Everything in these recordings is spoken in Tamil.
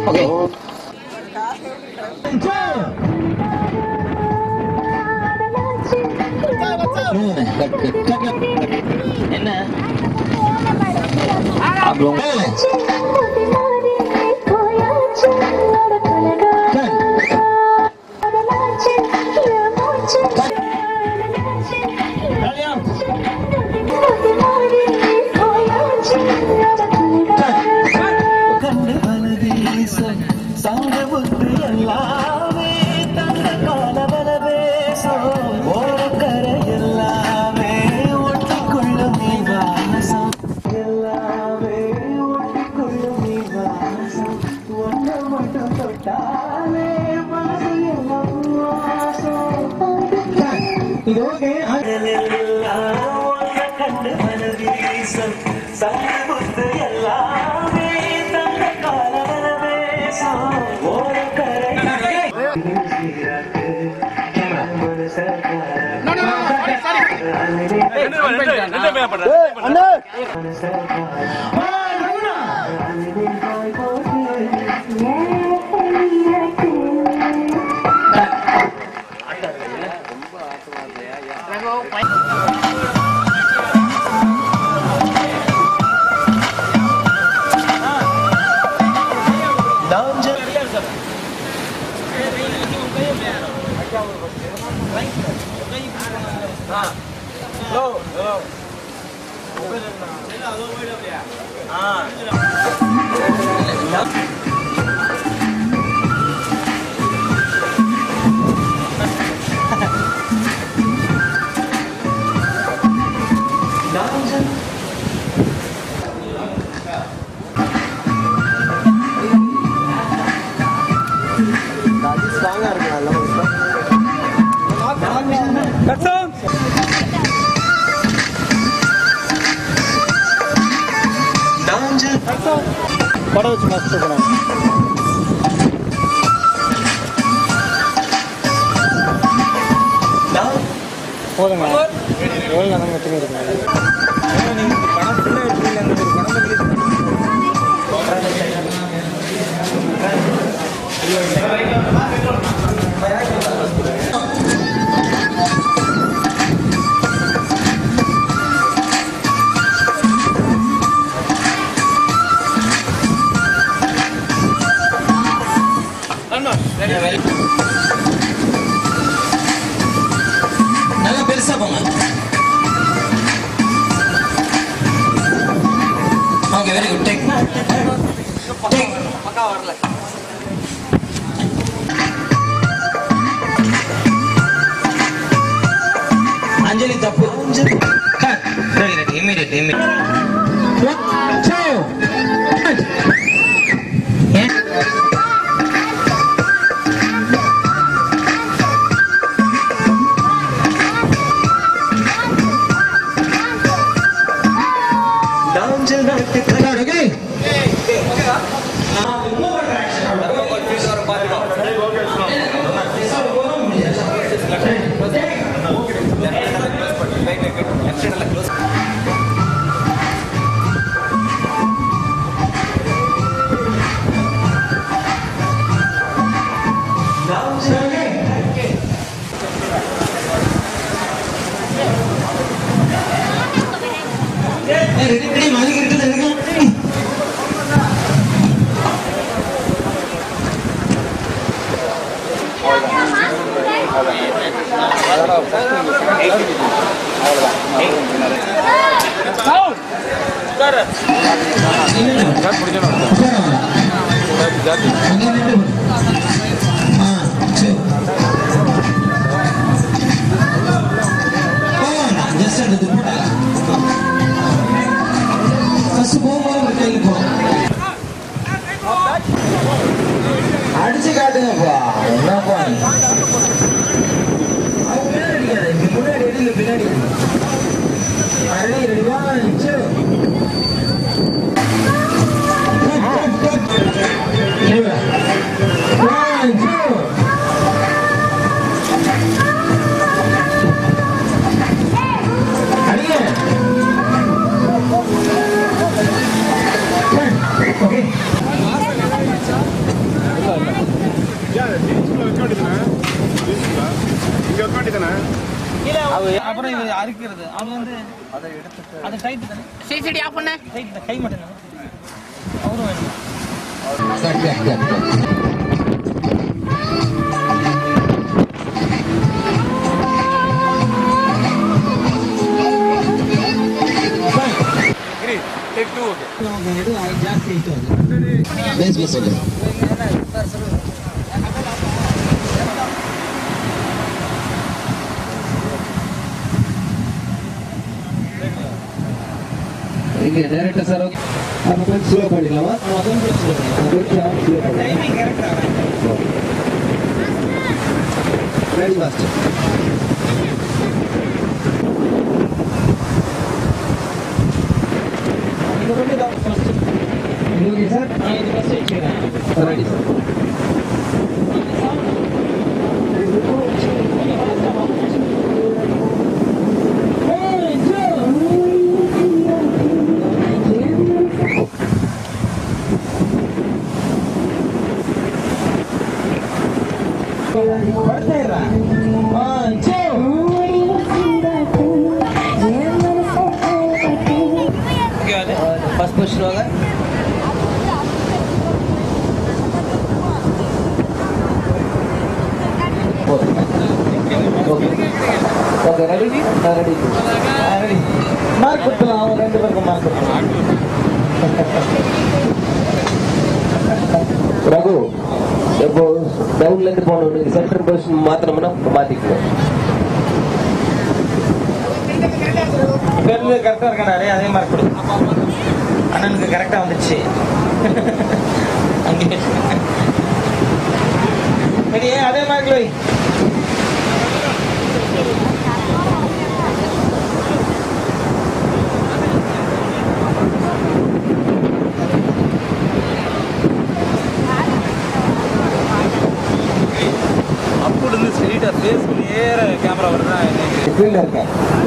Okay. என்ன அப்புறம் படம் வச்சு மஸ்ட் படம் போதுங்க எவ்வளோ நேரம் மட்டுமே இருக்கு படம் ஃபுல்லாக எடுத்துருங்க அந்த ஒரு படம் நல்லா பெருசா போங்க. ஓகே வெரி குட் டேக் பக்கா வரல. அஞ்சலி தப்பு இமீடியட் அடிச்சு காட்டுங்கப்பா. என்னப்பா முன்னாடி எடுங்க பின்னாடி ரெடிவா அப்புறம் இது அறுக்கிறது அது வந்து அதை எடுத்துட்டு அது டைட் தானே சரி ஆஃப் பண்ண டைட் கை மட்டும் தானே அவரும் வேணும் Take 2 okay. ಜಾಸ್ತಿ ಇತ್ತು ಅದು ಬೇಸ್ ಬೇಸ್ ಇದೆ ಸರ್ ಸರ್ ಈಗ ಡೈರೆಕ್ಟ್ ಸರ್ ಅದನ್ನ ಸ್ಲೋ ಮಾಡಿಲ್ಲವಾ ಅದನ್ನ ಸ್ಲೋ ಮಾಡಿ ಟೈಮಿಂಗ್ ಕರೆಕ್ಟ್ ಆಗಿದೆ very fast Okay, sir. I will say it. Ready, sir. First question होगा Okay, ready? Ready. Ready. Mark கொடுத்தலாம் அவங்க ரெண்டு பேருக்கும் மார்க் கொடுத்தலாம் ரகு இப்போ டவுன்ல இருந்து போனோம் சென்டர் பொசிஷன் மாத்தணும்னா மாத்திக்கணும் பெர்ல கரெக்டா இருக்கானே அதே மார்க் கொடு அண்ணனுக்கு கரெக்டா வந்துச்சு அங்கே சரி அதே மார்க்ல வை அப்படி ஸ்ட்ரெயிட்டா ஃபேஸ் நேரா கேமரா வருதா எனக்கு ஃபீல் இருக்கா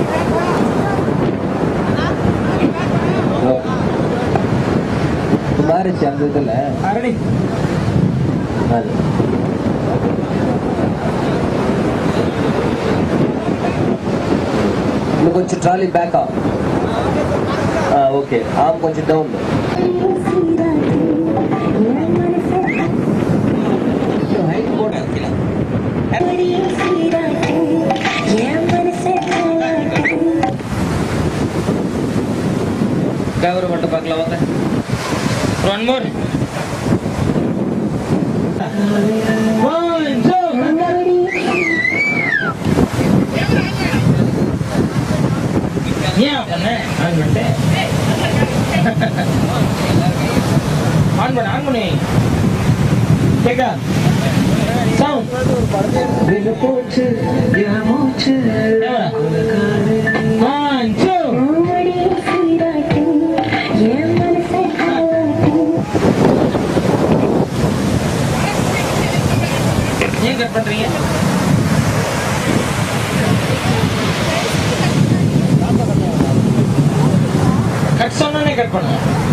மாறிச்சு அந்த இதுல ரெடி அது இன்னும் கொஞ்சம் ட்ராலி பேக்கா ஓகே ஆம் கொஞ்சம் டவுன் ஹைட் போட டிரைவர் மட்டும் பார்க்கலாம் வாங்க ஒன் மோர் ஏன் பண்ண ஆன் பண்ணிட்டேன் ஆன் பண்ணி கேக்கா சவுண்ட் போச்சு மூச்சு ஏன் கட் பண்றீங்க कट सोना कट पड़ा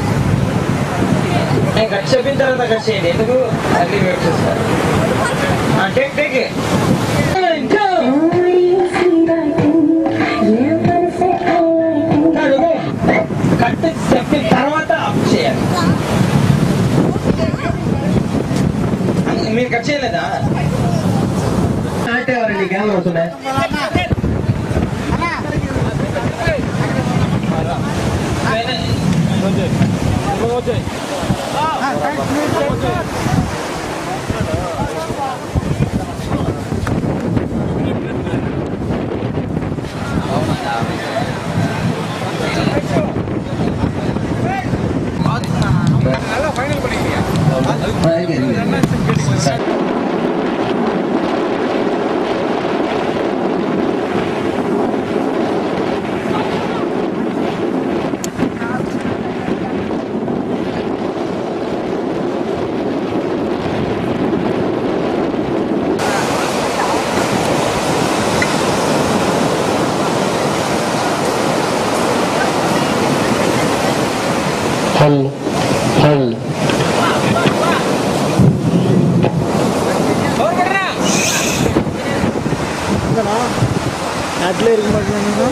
नहीं कट से पिन तरह कट से नहीं तो अगली वेट से सर हाँ टेक टेक कट से पिन तरह था आप से मेरे कट से लेता आटे वाले क्या हो सुना Roger. நல்லா ஃபைனல் பண்ணிட்டீங்க. और बढ़ना நாட்டில் இருக்க மாட்டேங்க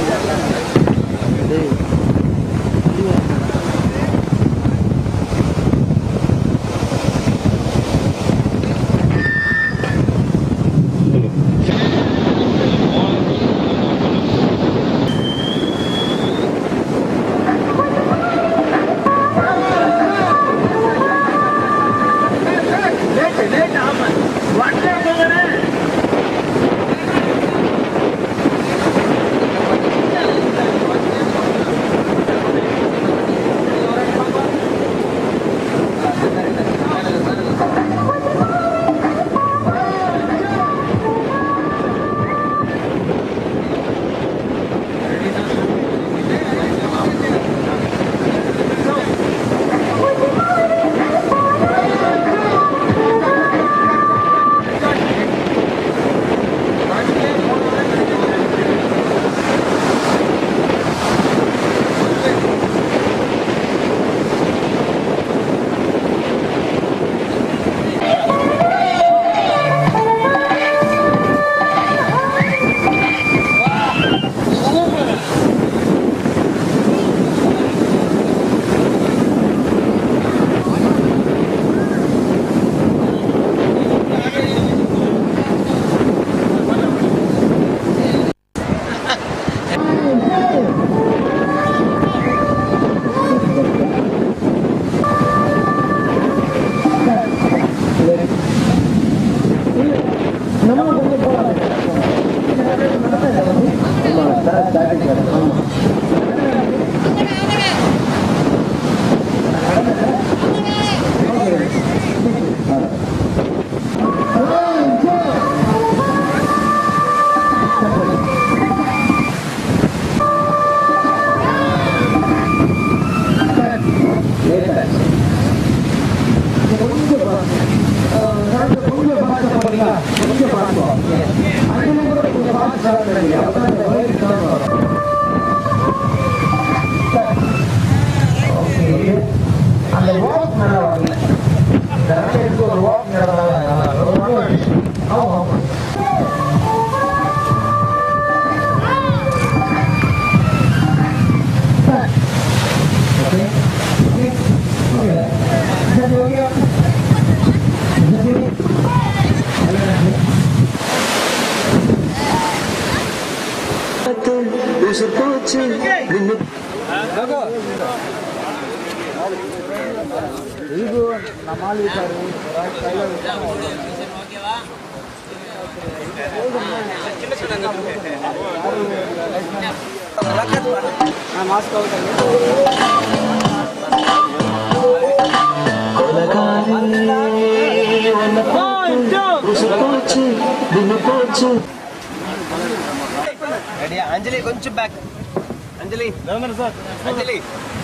Anjali, koncham back. Anjali. Sir. Anjali.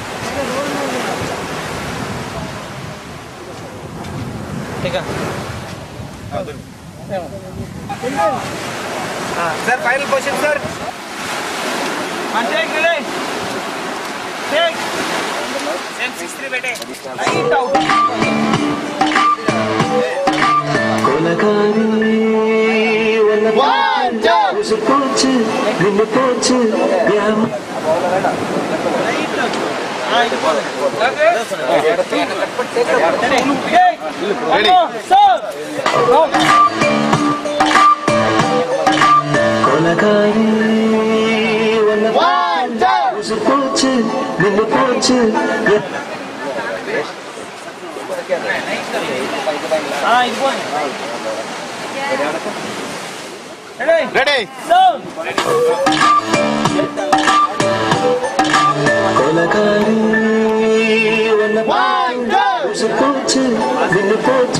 Take a. Sir, final position, sir. And take ready. Take. Same 6-3 bete. Right out. One, two. Ready? So. One, two.